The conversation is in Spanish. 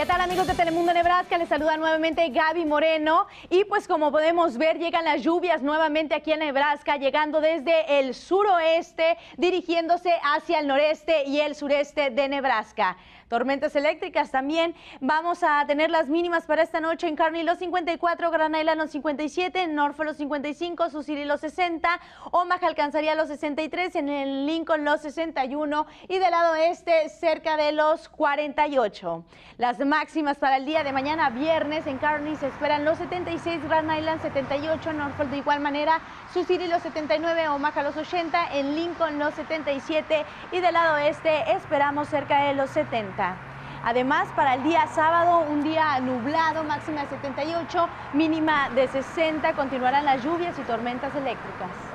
¿Qué tal, amigos de Telemundo Nebraska? Les saluda nuevamente Gaby Moreno y pues como podemos ver llegan las lluvias nuevamente aquí en Nebraska, llegando desde el suroeste, dirigiéndose hacia el noreste y el sureste de Nebraska. Tormentas eléctricas también. Vamos a tener las mínimas para esta noche en Kearney los 54, Grand Island los 57, Norfolk los 55, Sioux City los 60, Omaha alcanzaría los 63, en el Lincoln los 61 y del lado este cerca de los 48. Las máximas para el día de mañana viernes en Kearney se esperan los 76, Grand Island 78, Norfolk de igual manera, Sioux City los 79, Omaha los 80, en Lincoln los 77 y del lado este esperamos cerca de los 70. Además, para el día sábado, un día nublado, máxima de 78, mínima de 60, continuarán las lluvias y tormentas eléctricas.